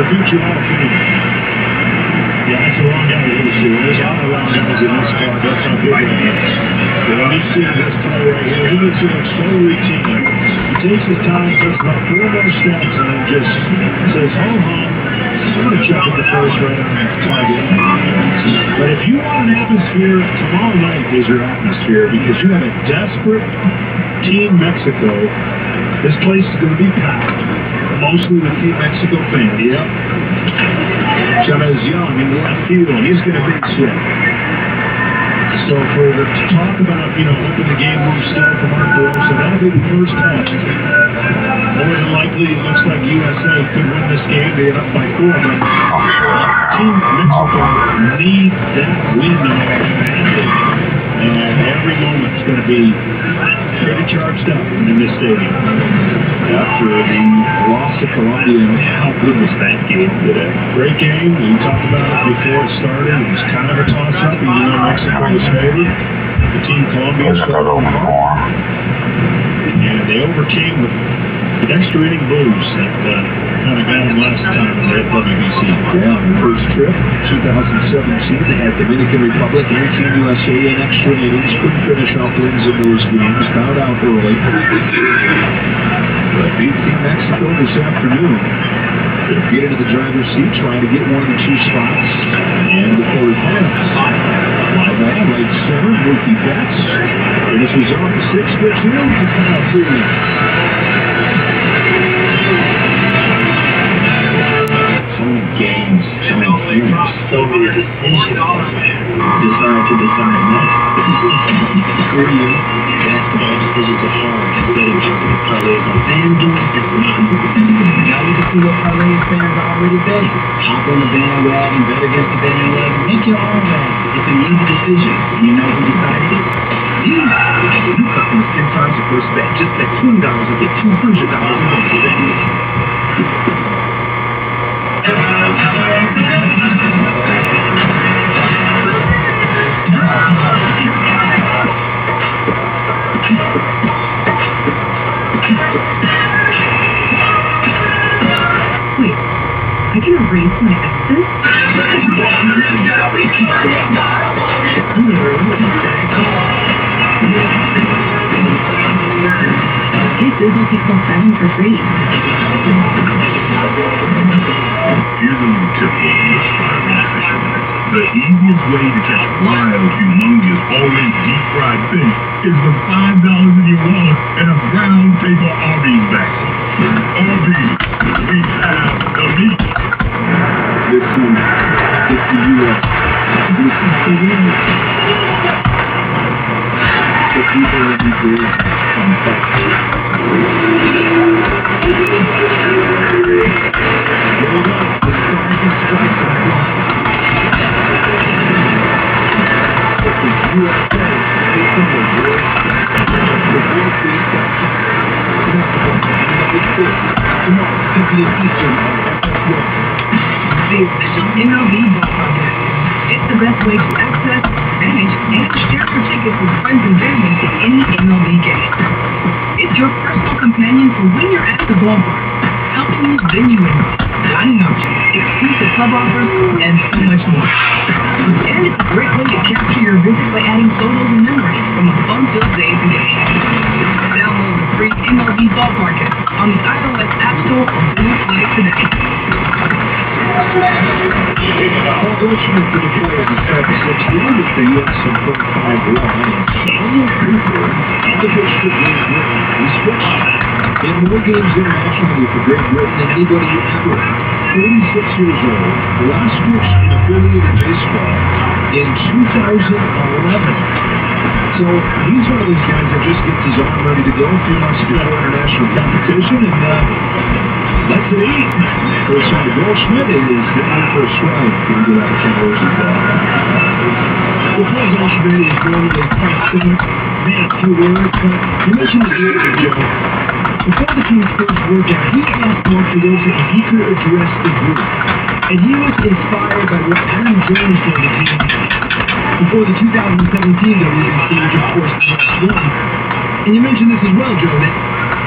beat you all three. Yeah, that's a long guy to see. There's a lot of long guys in this car. That's how good that is. But when you see this guy right here, he gets in so routine. He takes his time, takes about 4 more steps, and then just says, hold on. I'm going to check at the first right on the target. But if you want an atmosphere, tomorrow night is your atmosphere because you have a desperate Team Mexico. This place is going to be packed, mostly with Team Mexico fans. Yep. Chavez Young in the left field. He's going to big shit. So to talk about, hoping the game moves slow from Mark Barroso, that'll be the first test. More than likely, it looks like USA could win this game. They get up by 4, but Team Mexico needs that win badly. And every moment's going to be pretty charged up in this stadium. After the loss to Colombia, how good was that game today? Great game. We talked about it before it started. It was kind of a toss-up, even though Mexico was favored. The team Colombia struggled hard. And they overcame the extra inning blues that kind of got them last time in the WBC. Yeah, first trip, 2017, they had Dominican Republic and Team USA in extra innings. Couldn't finish off wins in those games. Found out early. But beat Team Mexico this afternoon. They're getting to the driver's seat, trying to get one of the 2 spots. And the third pass. Fly ball, right center, Mookie Betts. Finishes off the 6-pitch hill to foul 3. Games, so many theories, so many decisions. Decide to decide next. For you, basketball decisions are hard. Betting parlays on FanDuel is not. Now we can see what parlays fans are already betting. Hop on the bandwagon, bet against the bandwagon, make your own bet. It's an easy decision. You know who decided it? You. New customers 10 times your first bet. Just bet $20 and get $200 in bonus. Wait, I can erase my exes? This isn't people signing for free. Here's a little tip for you aspiring fishermen. The easiest way to catch wild, humongous, always deep-fried fish is with $5 in your wallet and a brown paper Arby's bag. Arby's, we have the meat. This is the U.S. This is the U.S. The people of the world come back. Hold up, the strike strikes the clock. The USA is the world. The world is back. Tomorrow, simply featured on FS1. The official MLB ballpark app. It's the best way to access, manage, and share your tickets with friends and family to any MLB game. It's your personal companion for when you're at the ballpark, helping you venue info, dining options, exclusive club offers, and so much more. And it's a great way to capture your visit by adding photos and memories from a fun-filled day to day. Download the free MLB ballpark app on the iOS App Store or Google Play today. Fortunate for the players in San Francisco with the U.S. in 45-1 and Samuel Cooper on the pitch to Great Britain. He switched in more games internationally for Great Britain than anybody ever. 46 years old, last switched in affiliated baseball in 2011. So he's one of those guys that just gets his arm ready to go a few months ago international competition, and that's it. First on the Goldschmidt is hitting for a strike. Going to get out of Ken Rosenthal. Before Goldschmidt is normally quite short, man, a few words, but you mentioned the earlier ago. Before the team's first workout, he asked Mark Barroso if he could address the group. And he was inspired by what Adam Jones told the team before the 2017 WBC, which of course was won. And you mentioned this as well, Joe, that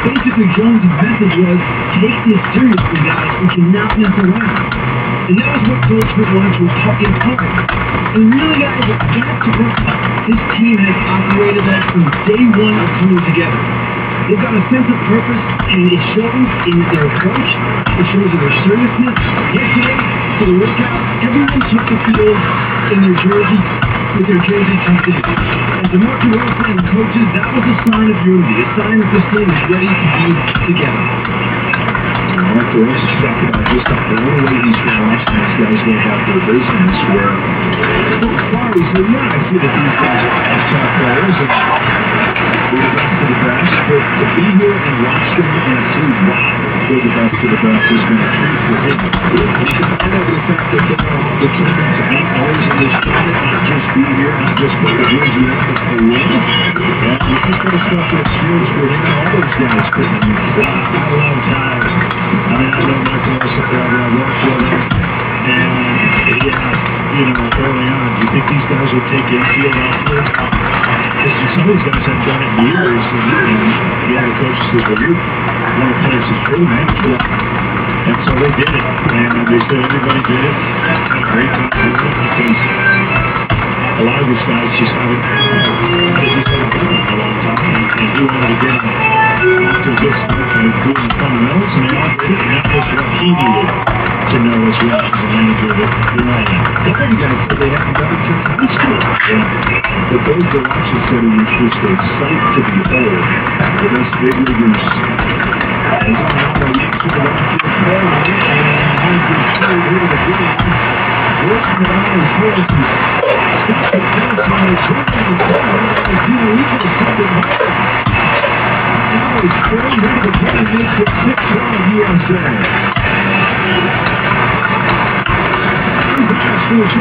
Basically, Jones' message was, take this seriously, guys. We cannot mess around. And that was what Coachman wanted to talk in part. And really, guys, that's what this team has operated at from day one of coming together. They've got a sense of purpose, and it shows in their approach. It shows in their seriousness. Yesterday, for the workout, everyone took the field in their jersey, with their jersey tucked in. And to Mark Wilson and coaches, that was a sign of unity, a sign that this team is ready to be together. Mark Wilson is talking about just the only way he's been watching these guys go about their business, where so far he said, yeah, I see that these guys are top players, and we're the best of the best, but to be here and watch them and see why they're the best of the best has been a treat for him. He's excited over the fact that they're all determined to meet always in this tournament, not just be here, not just put the jersey on, but to win. And we think that's stuff that experience for him and all those guys couldn't use. Not a long time. I mean, I know Mark Wilson forever. I worked with him. And, yeah, early on, do you think these guys would take infield off here? Because some of these guys have done it in years. And the coach said, well, you're one of the players who's true, man. And so they did it. And they said everybody did it. It's a great time to do it because a lot of these guys just haven't done it in a long time. And he wanted to get them off to a good start and doing the fundamentals, and they all did it. And that was what he needed to know as well as a manager that you're not a lot of guys said they haven't done it since high school. But those that watch it said it was just a sight to behold. The best big leaguers. As on now, the Yanks are going to the play, and here's the third hit of the game. Wilson and I is here to stop the pass on the turn on the play. And Peter Eagle is something better. Now it's third hit of the game, makes it 6-1 USA. The sit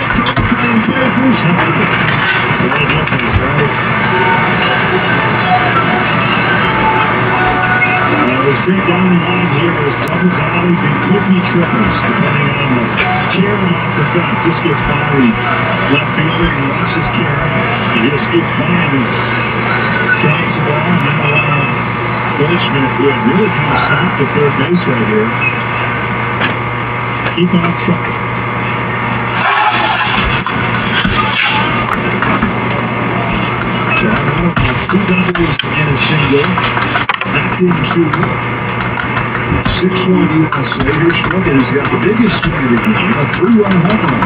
down the line here is doubles, alleys, and could be triples, depending on the Karen off the back. This gets by the left fielder and watches Karen. He just gets by and drops the ball. Now Goldschmidt would really kind of stop the third base right here. Keep on trucking. Two doubles and a single. Back into 6-1 USA. Here's Schwarber, who's got the biggest swing of the game, a 3-run home run.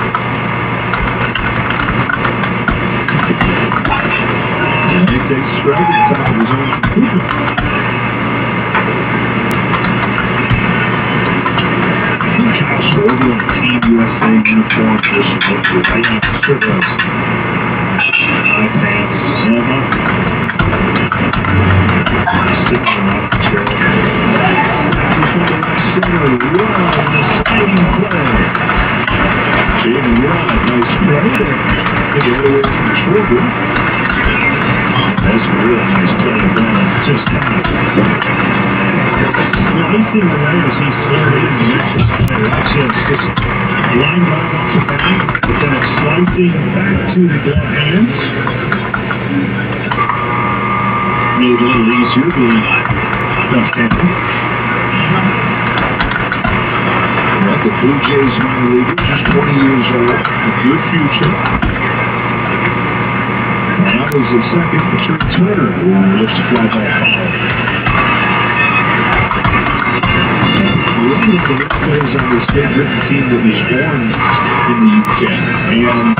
And he takes strike at the top of his own computer. Kyle Schwarber in Team USA uniform just looked right on the strip us. High pants, warm up. Sitting off the chair. Center, run, the sliding play. Jaden Rod, nice play there. Take it away from Schwarber. That's a real nice play. Just kind of. The nice thing about it is he's slowly in the next player. It's just line drive off the back, but then it's slicing back to the glove hands. Made it a little easier being left-handed. Well, the Blue Jays minor leaguer, just 20 years old, a good future. And that was the second for Trey Turner, who lifts a fly ball foul. One of the best players on this Great Britain team that was born in the UK. And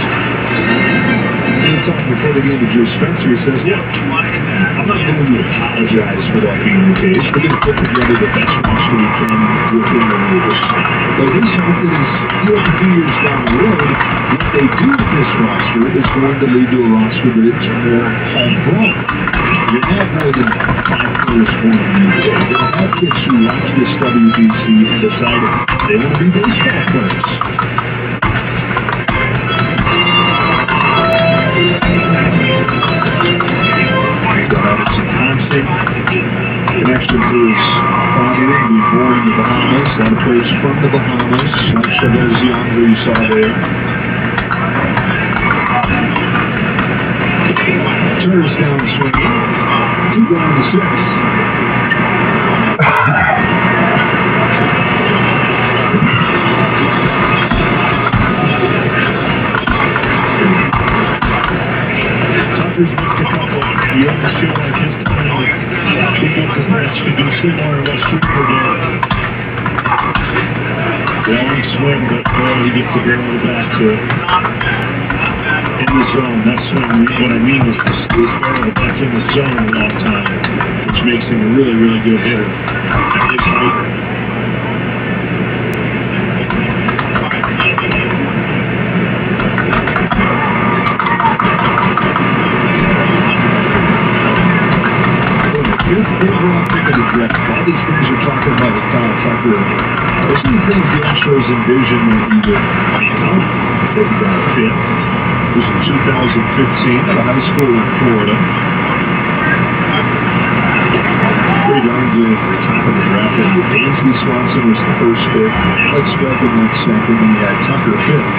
talking before they get into Drew Spencer, he says, yeah, I'm not going to apologize for that being the case. We're going to put together the best roster we can within the rules. But his hope is, a few years down the road, what they do with this roster is going to lead to a roster that is more homegrown. You have more than 5 players born in the UK. You'll have kids who watch this WBC and decide they want to be baseball players. Connection to his father, he was born in the Bahamas. A lot of players from the Bahamas. Much of those younger you saw there. Turner's down swinging. 2 down to 6. Kansas match could be similar to what Super did. Long swing, but he gets the barrel back to it. In the zone. That swing, what I mean is this barrel back in the zone a long time, which makes him a really, really good hitter at his height. Overall pick of the draft. All these things you're talking about with Kyle Tucker, those are the things the Astros envisioned when he would become fifth. This was in 2015 at a high school in Florida. Great arm at the top of the draft. Dansby Swanson was the first pick. Alex Bregman went second, and he had Tucker fifth.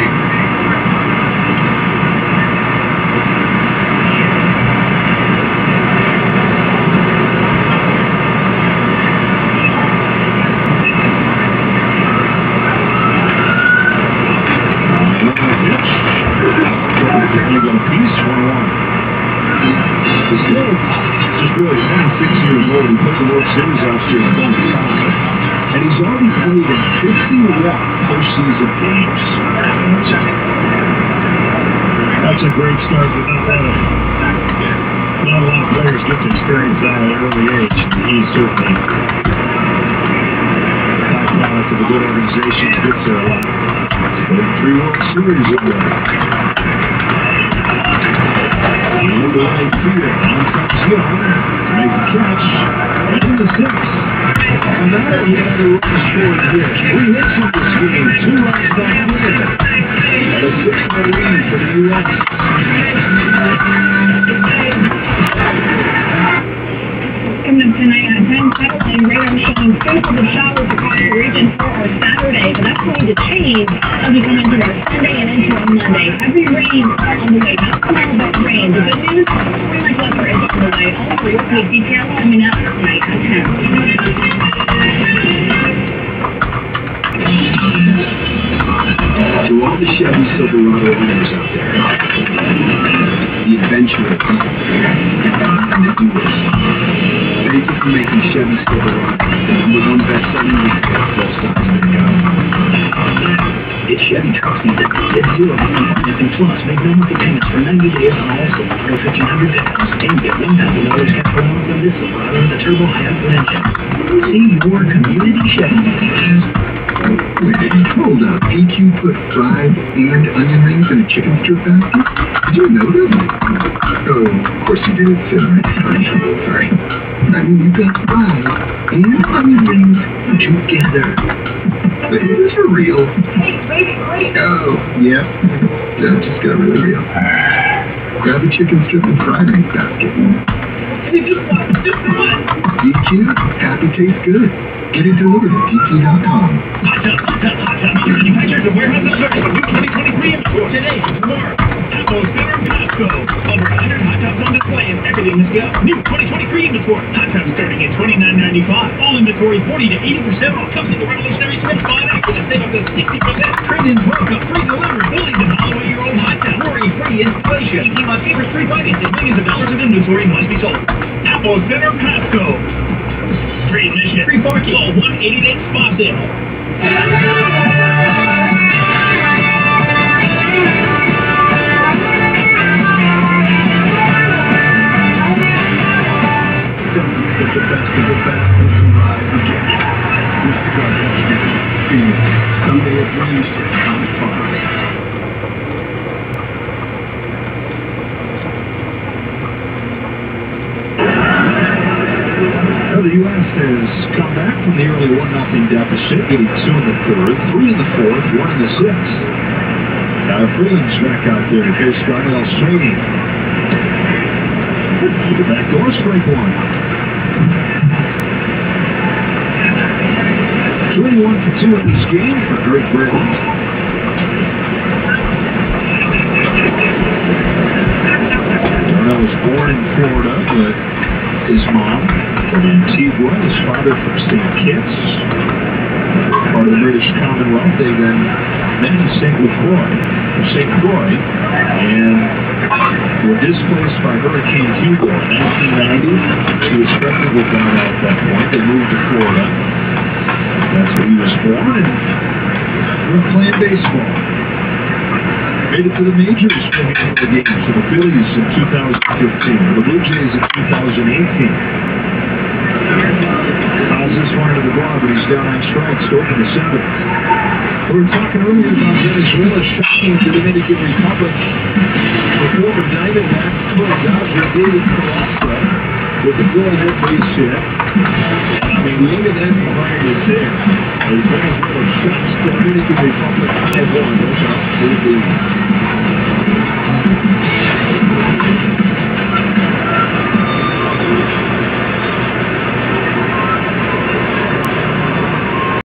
He put the World Series out here in 25, and he's already played in 51 postseason games. That's a great start, but not a lot of players get to experience that at an early age. He's certainly a product of a good organization that gets there a lot. But 3 World Series in there. And the right fielder, on comes Young to make the catch. And in the 6th. And now he had a run scored here. 3 hits in this game, 2 runs back in. And a 6-1 lead for the U.S. Coming up tonight at 10, satellite radar showing scattered showers across the region for our Saturday, but that's going to change as we come into our Sunday and into our Monday. Heavy rain on the way, not small but rain. The good news, spring like weather is on the way. All of the workweek details coming up tonight at 10. To all the Chevy Silverado owners out there, the adventurers, and the doers, thank you for making Chevy Silverado the #1 best-selling retail full-size pickup. It's Chevy trucks season. Get 0% financing plus make no monthly payments for 90 days on all Silverado 1500 vehicles and get $1,000 cash for loans on this Silverado with a turbo high-output engine. See your community Chevy dealers. Wait, hold up. Ain't you put fried and onion rings in a chicken strip basket? Did you know that? Oh, of course you did. Sorry. I mean, you got fried and onion rings together. But it is for real. Oh, yeah. That just got really real. Grab a chicken strip and fried ring basket. DQ, happy tastes good. Get it delivered at DQ.com. Hot tub. Manufacturers of warehouse and service of new 2023 imports today and tomorrow. Apple's Center Costco. Over 100 hot tubs on display and everything is go. New 2023 inventory. Hot tubs starting at $29.95. All inventory 40 to 80% off. Comes in the revolutionary Switch 5X and save up to 60%. Trade-in welcome. Free delivery. Fully demolish your old hot tub. Worry-free installation. 18 months favorites, free financing. Millions of dollars of inventory must be sold. Apple's Center Costco. Free admission, free parking, all 188 spa sale. Don't get the best of the best and rise again. Mr. Gardner, Phoenix, Sunday at 1 on Fox. The U.S. has come back from the early 1-0 deficit, getting 2 in the 3rd, 3 in the 4th, 1 in the 6th. Now Freeland's back out there to face Darnell Sweeney. The back door, strike 1. 21 for 2 in this game for Drake Breland. Darnell was born in Florida, but his mom from Antigua, his father from St. Kitts. part of the British Commonwealth. They then met in St. Croix, and were displaced by Hurricane Hugo in 1990. He was pregnant with Ghana at that point. They moved to Florida. That's where he was born, and we're playing baseball. Made it to the majors for the games for the Phillies in 2015, the Blue Jays in 2018. Fouls this one into the glove, but he's down on strikes to open the seventh. We were talking earlier about Venezuela shocking the Dominican Republic. The former Diamondback Dodger David Carrasco with the go-ahead base hit. I mean, look at that behind us there. As Venezuela shocks the Dominican Republic 5-1. Those are 3 leads.